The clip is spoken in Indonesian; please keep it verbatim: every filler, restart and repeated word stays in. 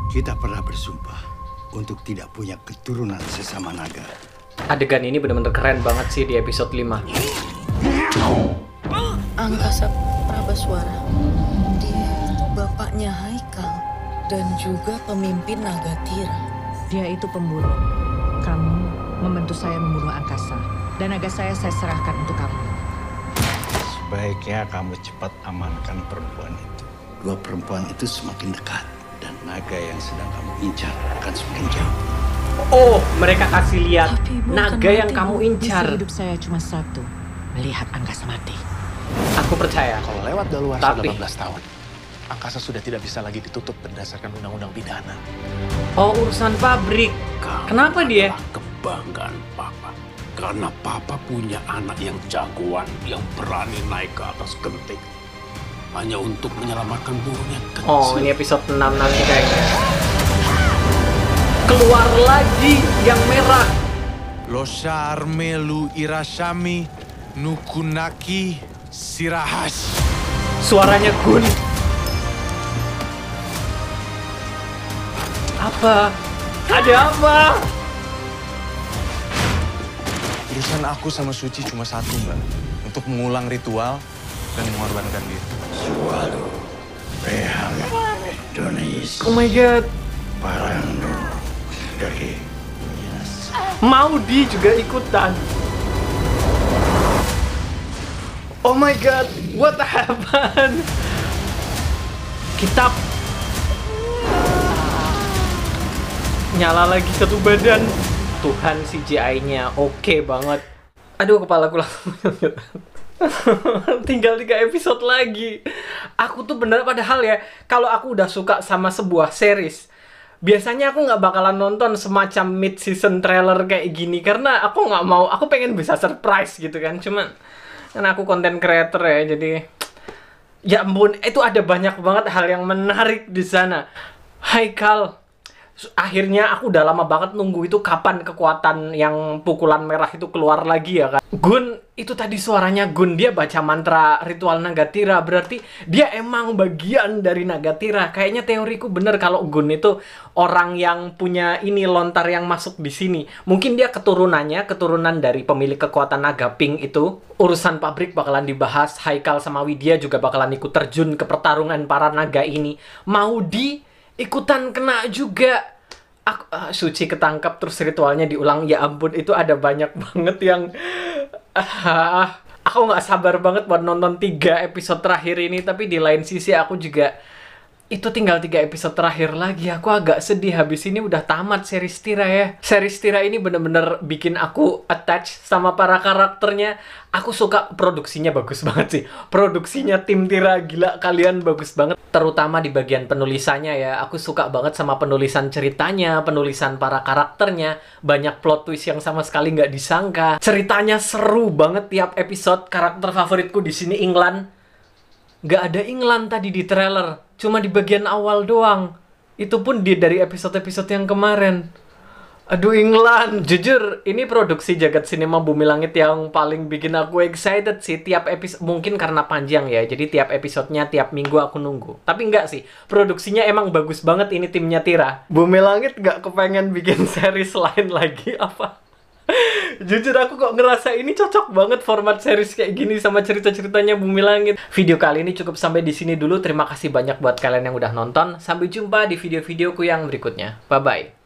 Kita pernah bersumpah untuk tidak punya keturunan sesama naga. Adegan ini benar-benar keren banget sih di episode lima. Angkasa Prabaswara, dia bapaknya Haikal dan juga pemimpin Nagatira. Dia itu pembunuh. Kamu membantu saya membunuh Angkasa. Dan naga saya saya serahkan untuk kamu. Sebaiknya kamu cepat amankan perempuan itu. Dua perempuan itu semakin dekat. Dan naga yang sedang kamu incar akan semakin jauh. Oh, mereka kasih lihat Tapi bukan naga yang mati, kamu Bu. incar. Misi hidup saya cuma satu. Melihat Angkasa mati. Aku percaya. Kalau lewat daluarsa Tapi- delapan belas tahun, Angkasa sudah tidak bisa lagi ditutup berdasarkan undang-undang pidana. Oh, urusan pabrik. Kenapa dia? Adalah kebanggaan Papa. Karena Papa punya anak yang jagoan, yang berani naik ke atas genting. Hanya untuk menyelamatkan burung yang kecil. Oh, ini episode enam nanti kayaknya. Keluar lagi yang merah. Loshar melu irashami nukunaki sirahash. Suaranya Gun. Apa? Ada apa? Urusan aku sama Suci cuma satu, Mbak. Untuk mengulang ritual dan mengorbankan dia. Suwalu, Rehang, Donis, Oh my god. Parando, dari Maudi juga ikutan. Oh my god, what happened? Kitab nyala lagi satu badan. Tuhan C G I-nya oke banget. Aduh, kepalaku langsung menyut. Tinggal tiga episode lagi. Aku tuh bener padahal ya, kalau aku udah suka sama sebuah series, biasanya aku nggak bakalan nonton semacam mid-season trailer kayak gini. Karena aku nggak mau, aku pengen bisa surprise gitu kan. Cuman, kan aku content creator ya, jadi... Ya ampun, itu ada banyak banget hal yang menarik di sana. Haikal. Akhirnya aku udah lama banget nunggu itu kapan kekuatan yang pukulan merah itu keluar lagi ya kan. Gun, itu tadi suaranya Gun, dia baca mantra ritual Nagatira. Berarti dia emang bagian dari Nagatira. Kayaknya teoriku bener kalau Gun itu orang yang punya ini lontar yang masuk di sini. Mungkin dia keturunannya, keturunan dari pemilik kekuatan naga pink itu. Urusan pabrik bakalan dibahas. Haikal sama Widya juga bakalan ikut terjun ke pertarungan para naga ini. Maudi ikutan kena juga. Aku, uh, Suci ketangkap terus ritualnya diulang. Ya ampun, itu ada banyak banget yang uh, aku nggak sabar banget buat nonton tiga episode terakhir ini. Tapi di lain sisi aku juga, itu tinggal tiga episode terakhir lagi. Aku agak sedih, habis ini udah tamat series Tira ya. Series Tira ini bener-bener bikin aku attach sama para karakternya. Aku suka produksinya, bagus banget sih. Produksinya tim Tira, gila, kalian bagus banget. Terutama di bagian penulisannya ya. Aku suka banget sama penulisan ceritanya, penulisan para karakternya. Banyak plot twist yang sama sekali nggak disangka. Ceritanya seru banget tiap episode. Karakter favoritku di sini England. Nggak ada England tadi di trailer. Cuma di bagian awal doang. Itu pun di dari episode-episode yang kemarin. Aduh, England. Jujur, ini produksi Jagat Cinema Bumi Langit yang paling bikin aku excited sih. Tiap episode, mungkin karena panjang ya. Jadi tiap episodenya, tiap minggu aku nunggu. Tapi enggak sih. Produksinya emang bagus banget ini timnya Tira. Bumi Langit nggak kepengen bikin series lain lagi apa? Jujur aku kok ngerasa ini cocok banget format series kayak gini sama cerita-ceritanya Bumi Langit. Video kali ini cukup sampai di sini dulu. Terima kasih banyak buat kalian yang udah nonton. Sampai jumpa di video-videoku yang berikutnya. Bye-bye.